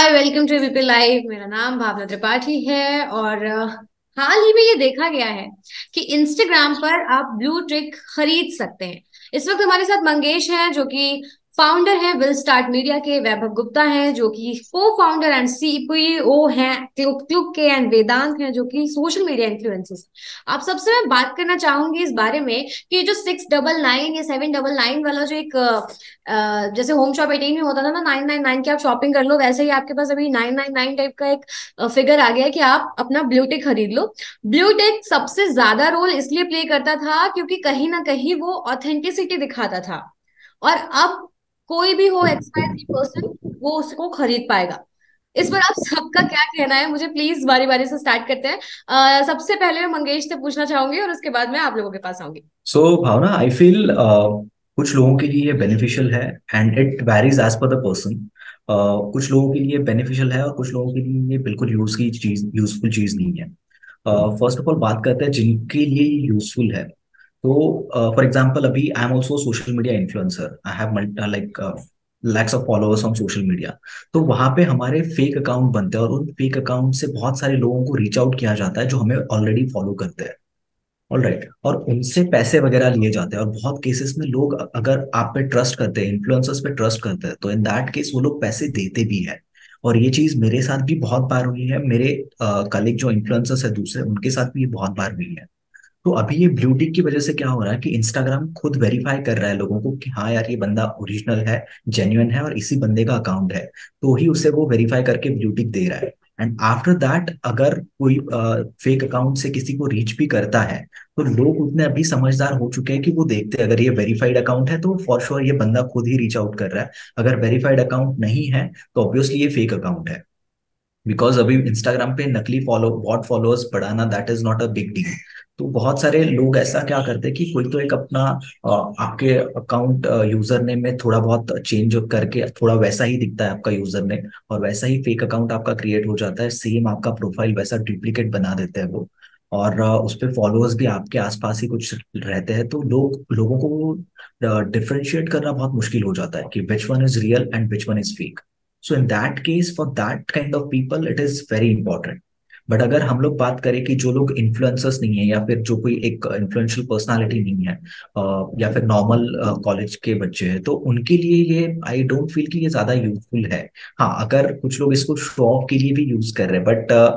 Hi, welcome to ABP live. मेरा नाम भावना त्रिपाठी है और हाल ही में ये देखा गया है कि इंस्टाग्राम पर आप ब्लू टिक खरीद सकते हैं। इस वक्त हमारे साथ मंगेश हैं जो कि फाउंडर हैं विल स्टार्ट मीडिया के, वैभव गुप्ता हैं जो कि को फाउंडर एंड सीईओ हैं क्लुक क्लुक के, एंड वेदांत हैं जो कि सोशल मीडिया इन्फ्लुएंसर्स। आप सबसे मैं बात करना चाहूंगी इस बारे में कि जो 699 या 799 वाला जो एक जैसे होम शॉप 18 में होता था ना, 999 की आप शॉपिंग कर लो, वैसे ही आपके पास अभी 999 टाइप का एक फिगर आ गया है कि आप अपना ब्लूटिक खरीद लो। ब्लूटिक सबसे ज्यादा रोल इसलिए प्ले करता था क्योंकि कहीं ना कहीं वो ऑथेंटिसिटी दिखाता था, और अब कोई भी हो XYZ पर्सन वो उसको खरीद पाएगा। इस पर आप सबका क्या कहना है? मुझे प्लीज बारी बारी से स्टार्ट करते हैं। सबसे पहले मैं मंगेश से पूछना चाहूंगी और उसके बाद मैं आप लोगों के पास आऊंगी। सो भावना, आई फील कुछ लोगों के लिए ये बेनिफिशियल है and it varies as per the person. कुछ लोगों के लिए बेनिफिशियल है और कुछ लोगों के लिए ये बिल्कुल यूजफुल चीज नहीं है। फर्स्ट ऑफ ऑल बात करते हैं जिनके लिए ये यूजफुल है। तो फॉर एग्जांपल, अभी I am also social media influencer. I have like lakhs of followers on social media. तो वहां पे हमारे फेक अकाउंट बनते हैं और उन फेक अकाउंट से बहुत सारे लोगों को रीच आउट किया जाता है जो हमें ऑलरेडी फॉलो करते हैं। ऑल राइट, और उनसे पैसे वगैरह लिए जाते हैं और बहुत केसेस में लोग अगर आप पे ट्रस्ट करते हैं, इन्फ्लुएंसर्स पे ट्रस्ट करते हैं, तो इन दैट केस वो लोग पैसे देते भी है। और ये चीज मेरे साथ भी बहुत बार हुई है। मेरे कलीग जो इन्फ्लुएंसर्स है दूसरे, उनके साथ भी ये बहुत बार हुई है। तो अभी ये ब्लू टिक की वजह से क्या हो रहा है कि इंस्टाग्राम खुद वेरीफाई कर रहा है लोगों को कि हाँ यार, ये बंदा ओरिजिनल है, जेन्युइन है और इसी बंदे का अकाउंट है। तो ही उसे वो वेरीफाई करके ब्लू टिक दे रहा है। एंड आफ्टर दैट अगर कोई फेक अकाउंट से किसी को रीच भी करता है, तो लोग उतने अभी समझदार हो चुके हैं कि वो देखते हैं अगर ये वेरीफाइड अकाउंट है तो फॉर श्योर ये बंदा खुद ही रीच आउट कर रहा है। अगर वेरीफाइड अकाउंट नहीं है तो ऑब्वियसली ये फेक अकाउंट है। बिकॉज अभी इंस्टाग्राम पे नकली बॉट फॉलोअर्स बढ़ाना, that is not a big deal. तो बहुत सारे लोग ऐसा क्या करते हैं कि कोई तो एक अपना आपके अकाउंट यूजर नेम में थोड़ा बहुत चेंज करके थोड़ा वैसा ही दिखता है आपका यूजर नेम, और वैसा ही फेक अकाउंट आपका क्रिएट हो जाता है, सेम आपका प्रोफाइल वैसा डुप्लीकेट बना देते हैं वो। और उस पे फॉलोअर्स भी आपके आसपास ही कुछ रहते हैं, तो लोगों को डिफरेंशिएट करना बहुत मुश्किल हो जाता है कि which one is real and which one is fake. So in that case, for that kind of people it is very important. But अगर हम लोग बात करें कि जो लोग इन्फ्लुएंसर्स नहीं है या फिर जो कोई एक इन्फ्लुएंशियल पर्सनालिटी नहीं है, या फिर नॉर्मल कॉलेज के बच्चे हैं, तो उनके लिए ये आई डोंट फील कि ये ज्यादा यूजफुल है। हाँ, अगर कुछ लोग इसको शो ऑफ के लिए भी यूज कर रहे हैं,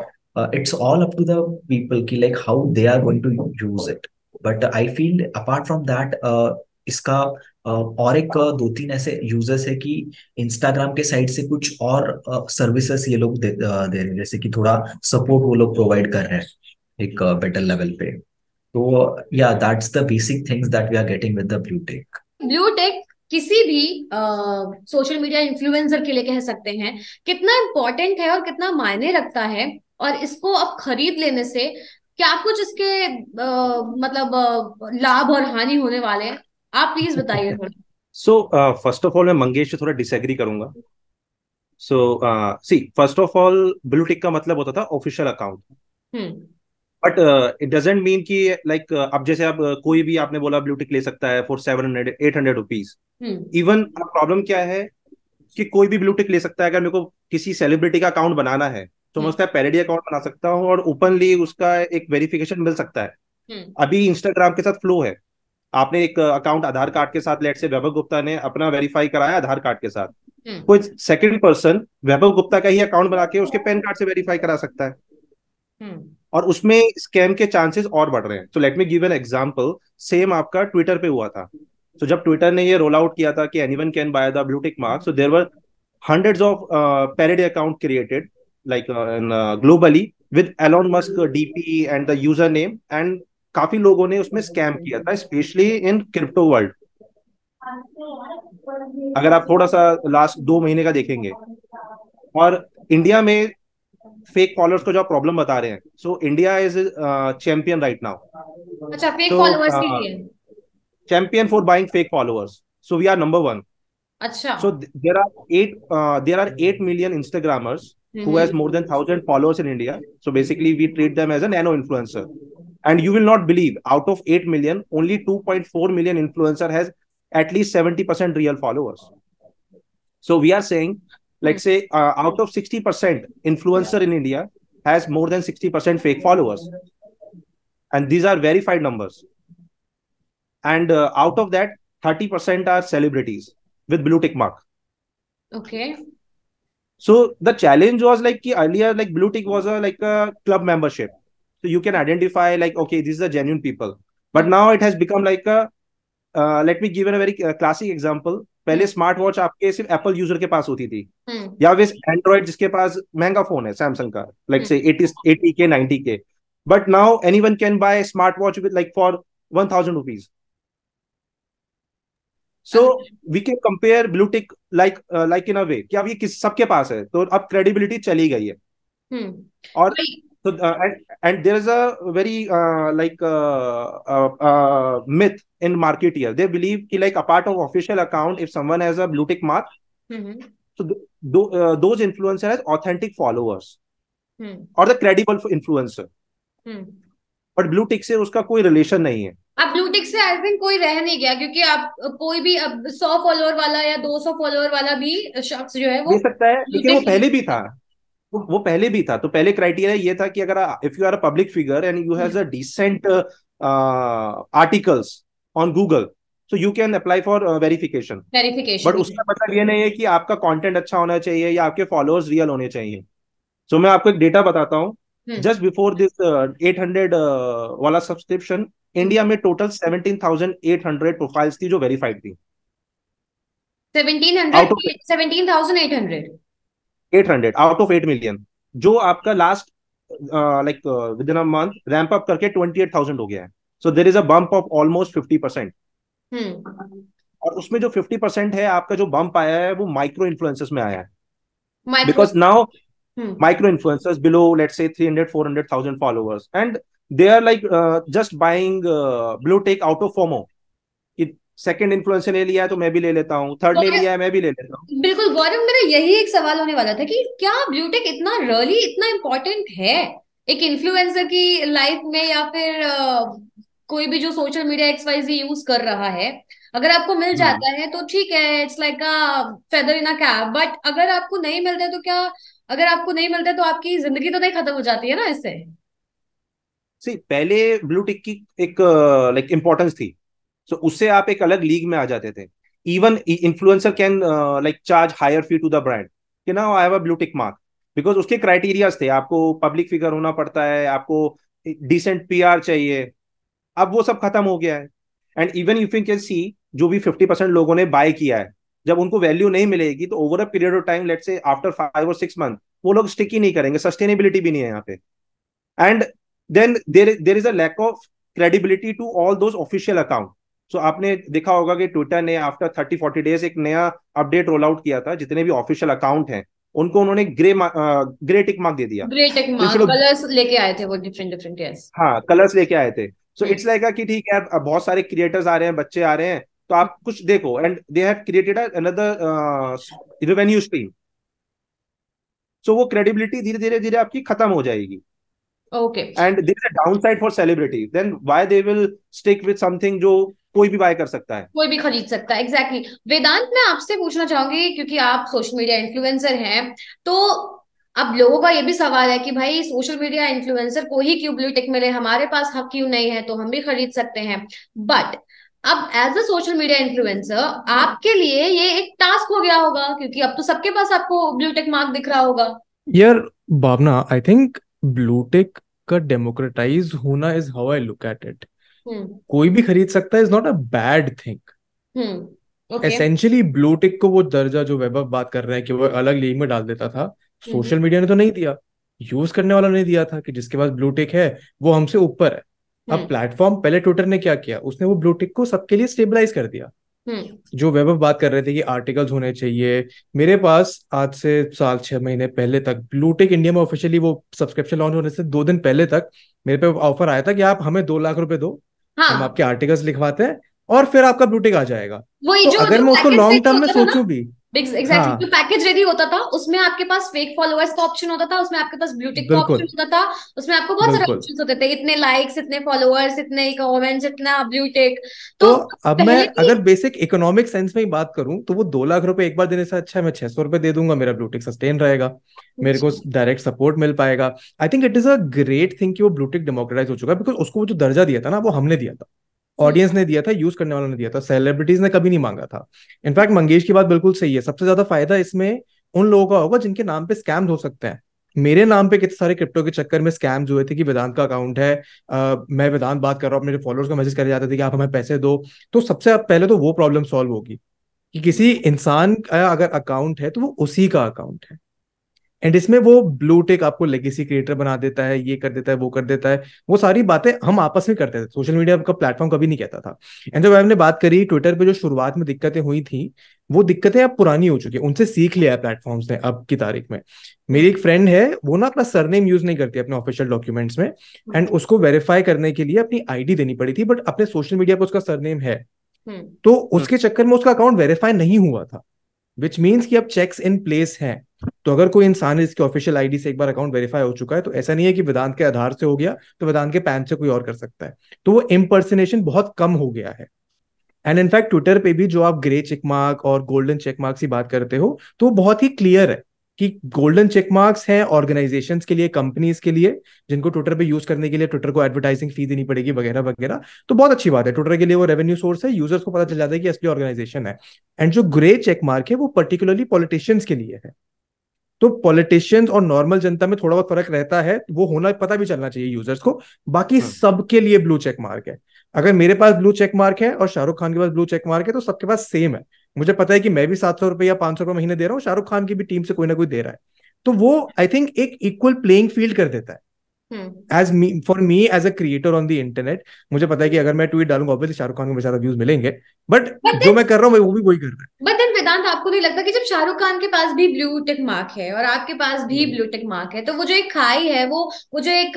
but it's all up to the people कि like how they are going to use it. But I feel apart from that, इसका और एक दो तीन ऐसे यूजर्स है कि इंस्टाग्राम के साइड से कुछ और सर्विसेज ये लोग दे रहे हैं, जैसे कि थोड़ा सपोर्ट वो लोग प्रोवाइड कर रहे हैं एक बेटर लेवल पे। तो या that's the basic things that we are getting with the blue tick. Blue tick किसी भी सोशल मीडिया इन्फ्लुएंसर के लिए कह सकते हैं कितना इंपॉर्टेंट है और कितना मायने रखता है, और इसको अब खरीद लेने से क्या कुछ इसके मतलब लाभ और हानि होने वाले हैं? आप प्लीज बताइए थोड़ा। सो फर्स्ट ऑफ ऑल मैं मंगेश से थोड़ा डिसएग्री करूंगा। So see, first of all blue tick का मतलब होता था official account. Hmm. But it doesn't mean कि लाइक अब जैसे आप कोई भी आपने बोला ब्लू टिक ले सकता है फॉर 700 800 रुपीज। हम्म। इवन अब प्रॉब्लम क्या है कि कोई भी ब्लू टिक ले सकता है। अगर मेरे को किसी सेलिब्रिटी का अकाउंट बनाना है तो मैं हम्म। उसका पैरेडी अकाउंट बना सकता हूँ और ओपनली उसका एक वेरिफिकेशन मिल सकता है। हम्म। अभी इंस्टाग्राम के साथ फ्लो है। आपने एक अकाउंट आधार कार्ड के साथ, लेट से वैभव गुप्ता ने अपना वेरीफाई कराया आधार कार्ड के साथ, हम्म। कोई सेकंड पर्सन वैभव गुप्ता का ही अकाउंट बना के उसके पैन कार्ड से वेरीफाई करा सकता है। हम्म। और उसमें स्कैम के चांसेस और बढ़ रहे हैं। तो let me give an example. Same आपका ट्विटर पे हुआ था। तो जब ट्विटर ने ये रोल आउट किया था कि anyone can buy the blue tick mark, so there were hundreds of parody account created like globally with Elon Musk DP and the username, and काफी लोगों ने उसमें स्कैम किया था, स्पेशली इन क्रिप्टो वर्ल्ड। अगर आप थोड़ा सा लास्ट 2 महीने का देखेंगे, और इंडिया में फेक फॉलोअर्स को जो प्रॉब्लम बता रहे हैं, so India is champion right now. अच्छा, फेक सो फॉलोअर्स के लिए? Champion for buying fake followers, so we are number one. अच्छा। So there are 8 million Instagrammers who has hmm. more than 1,000 followers in India. So basically, we treat them as a nano influencer. And you will not believe, out of 8 million, only 2.4 million influencer has at least 70% real followers. So we are saying Let's say out of 60% influencer in India has more than 60% fake followers, and these are verified numbers. And out of that, 30% are celebrities with blue tick mark. Okay. So the challenge was like earlier, like blue tick was a club membership, so you can identify like, okay, these are genuine people. But now it has become like a let me give a very classic example. पहले smart watch आपके सिर्फ Apple user के पास होती थी, या फिर Android जिसके पास महंगा फोन है सैमसंग का, लाइक से 80K 90K. But now anyone can buy smart watch with like for 1000 rupees. So we can compare blue tick like in a way कि अब ये किस सबके पास है, तो अब क्रेडिबिलिटी चली गई है. और so and there is a very myth in market here. They believe कि like a part of official account, if someone has a blue tick mark, so those influencer has authentic followers or the credible influencer. But blue tick से उसका कोई relation नहीं है. अब blue tick से I think कोई रह नहीं गया, क्योंकि आप कोई भी अब 100 फॉलोअर वाला या 200 फॉलोअर वाला भी शख्स जो है वो दे सकता है, लेकिन वो पहले भी था. वो पहले भी था. तो पहले क्राइटेरिया ये था कि अगर if you are a public figure and you has a decent articles on Google, so you can apply for verification. But उसका मतलब ये नहीं है कि आपका कंटेंट अच्छा होना चाहिए या आपके फॉलोअर्स रियल होने चाहिए. सो मैं आपको एक डेटा बताता हूँ. जस्ट बिफोर दिस 800 वाला सब्सक्रिप्शन, इंडिया में टोटल 17,800 प्रोफाइल्स थी जो वेरीफाइड थी. 800 आउट ऑफ 8 मिलियन, जो आपका last like with in a month ramp up करके 28,000 हो गया है. So there is a bump of almost 50%. और उसमें जो 50% है आपका जो बम्प आया है वो माइक्रो इन्फ्लुएंसर्स में आया है. Because now micro influencers below let's say 300-400,000 followers, and they are like just buying blue tick out of FOMO. Second influencer ने लिया है तो मैं भी ले लेता हूँ, थर्ड ने लिया है मैं भी ले लेता हूँ. बिल्कुल गौरव, मेरा यही एक सवाल होने वाला था कि क्या ब्लू टिक इतना रियली इतना इम्पोर्टेंट है एक इन्फ्लुएंसर की लाइफ में, या फिर कोई भी जो सोशल मीडिया XYZ यूज कर रहा है, अगर आपको मिल जाता है तो ठीक है, it's like a feather in a cap. But अगर आपको नहीं मिलता है तो क्या, अगर आपको नहीं मिलता है तो आपकी जिंदगी तो नहीं खत्म हो जाती है ना इससे? पहले ब्लू टिक की एक लाइक इम्पोर्टेंस थी, तो उससे आप एक अलग लीग में आ जाते थे. Even influencer can like charge higher fee to the brand कि now I have a blue tick mark, because उसके क्राइटेरियाज थे. आपको पब्लिक फिगर होना पड़ता है, आपको डिसेंट पीआर चाहिए. अब वो सब खत्म हो गया है. And even if you can see, जो भी 50% लोगों ने बाय किया है, जब उनको वैल्यू नहीं मिलेगी तो over a period of time, let's say after 5 और 6 मंथ, वो लोग स्टिक ही नहीं करेंगे. सस्टेनेबिलिटी भी नहीं है यहाँ पे. And then there is a lack of credibility to all those official account. So आपने देखा होगा कि ट्विटर ने आफ्टर 30-40 डेज एक नया अपडेट रोल आउट किया था. जितने भी ऑफिशियल अकाउंट हैं उनको उन्होंने ग्रे टिक मार्क दे दिया. ग्रे टिक मार्क, कलर्स लेके आए थे वो, डिफरेंट डिफरेंट. यस, हाँ, कलर्स लेके आए थे. सो इट्स लाइक कि ठीक है, अब बहुत सारे क्रिएटर्स आ रहे हैं, बच्चे आ रहे हैं, तो आप कुछ देखो. And they have created another revenue stream. So वो क्रेडिबिलिटी धीरे धीरे धीरे आपकी खत्म हो जाएगी. Okay. And there is a downside for celebrity, then why they will stick with something जो कोई भी बाय कर सकता है, कोई भी खरीद सकता है. एग्जैक्टली. वेदांत, मैं आपसे पूछना चाहूंगी, क्योंकि आप सोशल मीडिया इन्फ्लुएंसर हैं, तो अब लोगों का ये भी सवाल है कि भाई सोशल मीडिया इन्फ्लुएंसर को ही क्यों ब्लू टिक मिले, हमारे पास हक क्यों नहीं है, तो हम भी खरीद सकते हैं. बट अब as a social media influencer आपके लिए ये एक टास्क हो गया होगा, क्योंकि अब तो सबके पास आपको ब्लू टिक मार्क दिख रहा होगा. यार भावना, आई थिंक ब्लू टिक का डेमोक्रेटाइज होना is how I look at it. कोई भी खरीद सकता है, is not a bad thing. Essentially blue tick को वो दर्जा जो वैभव बात कर रहे हैं कि वो अलग लीग में डाल देता था, सोशल मीडिया ने तो नहीं दिया, यूज करने वाला नहीं दिया था कि जिसके पास ब्लू टिक है वो हमसे ऊपर है. अब प्लेटफॉर्म, पहले ट्विटर ने क्या किया, उसने वो ब्लू टिक को सबके लिए स्टेबलाइज कर दिया. जो वैभव बात कर रहे थे कि आर्टिकल्स होने चाहिए, मेरे पास आज से 6 महीने पहले तक ब्लू टिक इंडिया में ऑफिशियली वो सब्सक्रिप्शन लॉन्च होने से 2 दिन पहले तक मेरे पे ऑफर आया था कि आप हमें 2 लाख रुपए दो, हम आपके आर्टिकल्स लिखवाते हैं और फिर आपका ब्लू टिक आ जाएगा. तो अगर मैं उसको लॉन्ग टर्म में सोचूं भी, एग्जैक्टली, जो पैकेज रेडी होता था उसमें आपके पास फेक फॉलोअर्स का ऑप्शन होता था, उसमें आपके पास ब्लू टिक का ऑप्शन बिल्कुल होता था, उसमें आपको बहुत सारे बिल्कुल। ऑप्शंस होते थे, इतने लाइक्स, इतने फॉलोअर्स, इतने कमेंट्स, इतना ब्लू टिक। तो तो अब मैं पहले भी। अगर बेसिक इकोनॉमिक सेंस में ही बात करूं तो वो 2 लाख रुपए एक बार देने से अच्छा है मैं 600 रुपए दे दूंगा, मेरा ब्लूटिक सस्टेन रहेगा, मेरे को अच्छा। डायरेक्ट सपोर्ट मिल पाएगा। I think it is a great thing कि वो ब्लूटिक डेमोक्रेटाइज हो चुका है, बिकॉज उसको वो जो दर्जा दिया था ना वो हमने दिया था, हम्म। ऑडियंस ने दिया था, यूज करने वालों ने दिया था, सेलिब्रिटीज ने कभी नहीं मांगा था। इनफैक्ट मंगेश की बात बिल्कुल सही है, सबसे ज्यादा फायदा इसमें उन लोगों का होगा जिनके नाम पे स्कैम्स हो सकते हैं। मेरे नाम पे कितने सारे क्रिप्टो के चक्कर में स्कैम्स हुए थे कि वेदांत का अकाउंट है, मैं वेदांत बात कर रहा हूँ, मेरे फॉलोअर्स को मैसेज करे जाते थे कि आप हमें पैसे दो। तो सबसे पहले तो वो प्रॉब्लम सॉल्व होगी कि किसी इंसान का अगर अकाउंट है तो वो उसी का अकाउंट है। एंड इसमें वो ब्लू टिक आपको लेगेसी क्रिएटर बना देता है, ये कर देता है, वो कर देता है, वो सारी बातें हम आपस में करते थे, सोशल मीडिया का प्लेटफॉर्म कभी नहीं कहता था। एंड जब हमने बात करी ट्विटर पे जो शुरुआत में दिक्कतें हुई थी, वो दिक्कतें अब पुरानी हो चुकी है, उनसे सीख लिया है प्लेटफॉर्म्स ने अब की तारीख में। मेरी एक फ्रेंड है, वो ना अपना सरनेम यूज नहीं करती अपने ऑफिशियल डॉक्यूमेंट्स में, एंड उसको वेरीफाई करने के लिए अपनी आईडी देनी पड़ी थी, बट अपने सोशल मीडिया पर उसका सरनेम है, तो उसके चक्कर में उसका अकाउंट वेरीफाई नहीं हुआ था, विच मीन्स कि अब चेक्स इन प्लेस हैं। तो अगर कोई इंसान इसके ऑफिशियल आईडी से एक बार अकाउंट वेरीफाई हो चुका है, तो ऐसा नहीं है कि वेदांत के आधार से हो गया तो वेदांत के पैन से कोई और कर सकता है, तो वो इम्पर्सनेशन बहुत कम हो गया है। एंड इनफैक्ट ट्विटर पे भी जो आप ग्रे चेक मार्क और गोल्डन चेक मार्क्स की बात करते हो, तो वो बहुत ही क्लियर है कि गोल्डन चेक मार्क्स हैं ऑर्गेनाइजेशंस के लिए, कंपनीज के लिए, जिनको ट्विटर पे यूज करने के लिए ट्विटर को एडवर्टाइजिंग फी देनी पड़ेगी वगैरह वगैरह। तो बहुत अच्छी बात है, ट्विटर के लिए वो रेवेन्यू सोर्स है, यूजर्स को पता चल जाता है कि असली ऑर्गेनाइजेशन है। एंड जो ग्रे चेक मार्क है वो पर्टिकुलरली पॉलिटिशियंस के लिए है, तो पॉलिटिशियंस और नॉर्मल जनता में थोड़ा बहुत फर्क रहता है, वो होना पता भी चलना चाहिए यूजर्स को। बाकी सबके लिए ब्लू चेक मार्क है। अगर मेरे पास ब्लू चेक मार्क है और शाहरुख खान के पास ब्लू चेक मार्क है, तो सबके पास सेम है। मुझे पता है कि मैं भी 700 रुपए या 500 रुपए महीने दे रहा हूँ, शाहरुख खान की भी टीम से कोई ना कोई दे रहा है, तो वो आई थिंक एक इक्वल प्लेइंग फील्ड कर देता है। As me for me as a creator on the internet, मुझे पता है कि अगर मैं ट्वीट डालूंगा ऑब्वियसली शाहरुख खान को मेरे ज्यादा व्यूज मिलेंगे, बट जो मैं कर रहा हूँ वो भी वही कर रहा है। बट देन वेदांत, आपको नहीं लगता कि जब शाहरुख खान के पास भी ब्लू टिक मार्क है और आपके पास भी ब्लू टिक मार्क है, तो वो जो एक खाई है, वो जो एक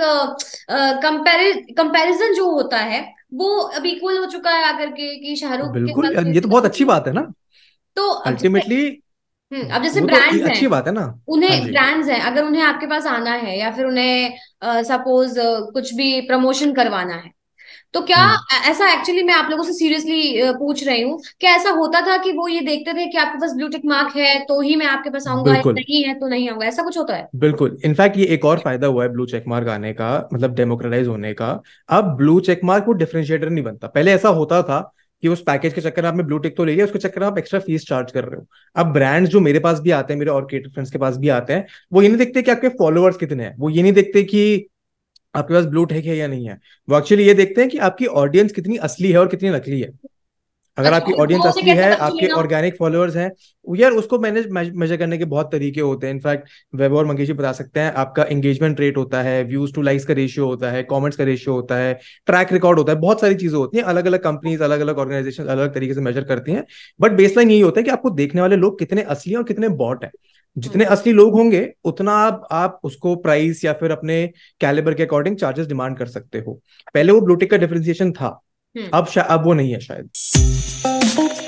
कंपैरिजन जो होता है, वो अब इक्वल हो चुका है आकर के, कि शाहरुख के बिल्कुल, पास भी ये तो बहुत अच्छी बात है ना, तो अब जैसे अल्टीमेटली अब जैसे वो तो ब्रांड्स हैं, अच्छी बात है ना। हाँ उन्हें जी। ब्रांड्स हैं, अगर उन्हें आपके पास आना है या फिर उन्हें सपोज कुछ भी प्रमोशन करवाना है, तो क्या हम्म। ऐसा, एक्चुअली मैं आप लोगों से सीरियसली पूछ रही हूँ, क्या ऐसा होता था कि वो ये देखते थे कि आपके पास ब्लू टिक मार्क है तो ही मैं आपके पास आऊंगा, या बिल्कुल नहीं है तो नहीं आऊंगा, ऐसा कुछ होता है? बिल्कुल, इनफैक्ट ये एक और फायदा हुआ है ब्लू चेक मार्क आने का, मतलब डेमोक्रेटाइज होने का। अब ब्लू चेक मार्क वो डिफरेंशिएटर नहीं बनता, पहले ऐसा होता था कि उस पैकेज के चक्कर में आपने ब्लू टिक तो ले लिया, उसके चक्कर में आप एक्स्ट्रा फीस चार्ज कर रहे हो। अब ब्रांड्स जो मेरे पास भी आते हैं, मेरे और क्रिएटर फ्रेंड्स के पास भी आते हैं, वो ये नहीं देखते कि आपके फॉलोअर्स कितने हैं, वो ये नहीं देखते कि आपके पास ब्लू टिक है या नहीं है, वो एक्चुअली ये देखते हैं कि आपकी ऑडियंस कितनी असली है और कितनी नकली है। अगर अच्छा, आपकी तो ऑडियंस वो उसे असली कैसे है, पता आपके चलेगा? ऑर्गेनिक फॉलोअर्स हैं, यार उसको मैनेज मेजर करने के बहुत तरीके होते हैं। इनफैक्ट वेब और मंगेश जी बता सकते हैं, आपका एंगेजमेंट रेट होता है, व्यूज टू लाइक्स का रेशियो होता है, कमेंट्स का रेशियो होता है, ट्रैक रिकॉर्ड होता है, बहुत सारी चीजें होती हैं, अलग अलग कंपनीज, अलग अलग ऑर्गेनाइजेशन अलग अलग तरीके से मेजर करती हैं। बट बेसलाइन यही होता है कि आपको देखने वाले लोग कितने असली हैं और कितने बॉट हैं। जितने असली लोग होंगे उतना आप उसको प्राइस या फिर अपने कैलिबर के अकॉर्डिंग चार्जेस डिमांड कर सकते हो। पहले वो ब्लूटिक का डिफरेंशिएशन था, हम्म। अब वो नहीं है शायद।